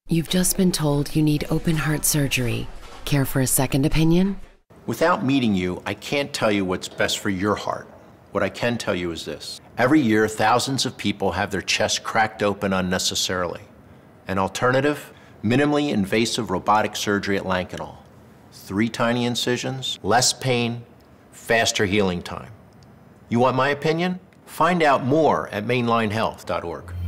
You've just been told you need open heart surgery. Care for a second opinion? Without meeting you, I can't tell you what's best for your heart. What I can tell you is this. Every year, thousands of people have their chests cracked open unnecessarily. An alternative? Minimally invasive robotic surgery at Lankenau. 3 tiny incisions, less pain, faster healing time. You want my opinion? Find out more at mainlinehealth.org.